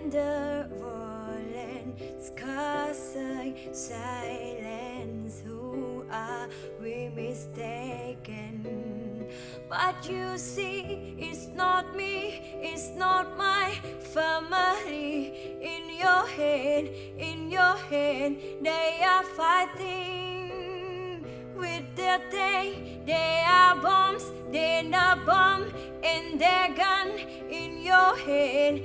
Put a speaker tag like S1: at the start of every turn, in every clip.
S1: the rolling scars silence, who are we mistaken? But you see, it's not me, it's not my family. In your head, they are fighting with their day. They are bombs, they are bomb, and their gun. In your head,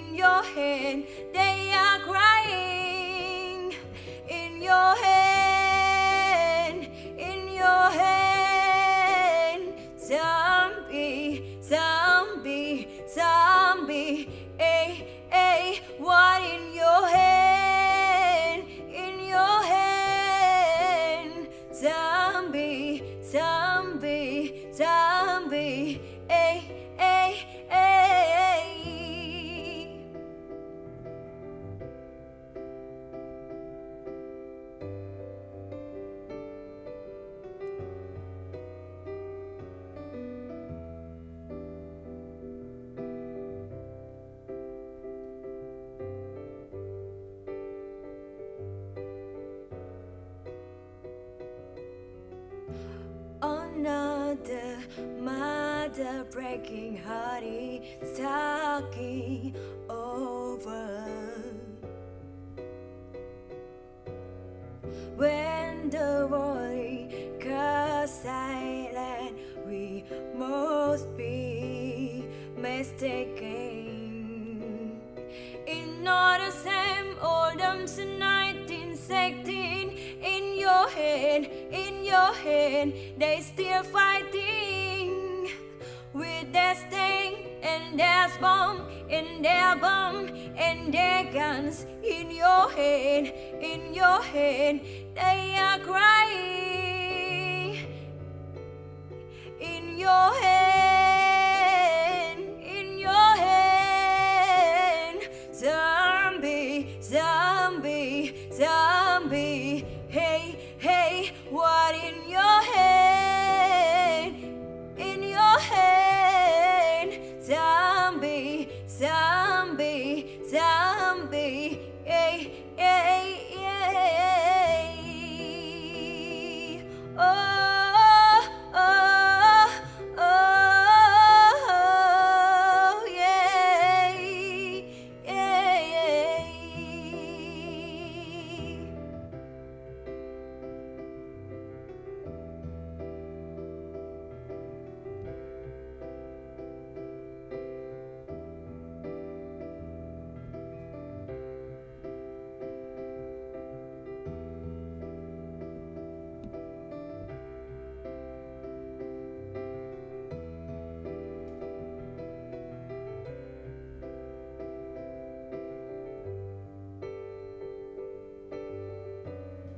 S1: they are crying. In your head, zombie, zombie, zombie. Hey, hey, what in your head? In your head, zombie, zombie, zombie. Hey, hey, hey. Another mother breaking heart is talking over. When the world goes silent, we must be mistaken. It's not the same old 1916. In your head, they still fighting with their sting and their bomb, and their bomb, and their guns. In your head, they are crying. In your head, zombie, zombie, zombie. Hey, hey, what in your head? In your head, zombie, zombie, zombie. Hey, hey, hey. Oh, oh, oh, yeah, yeah.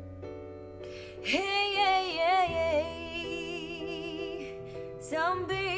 S1: Hey, hey, hey, hey. Zombie.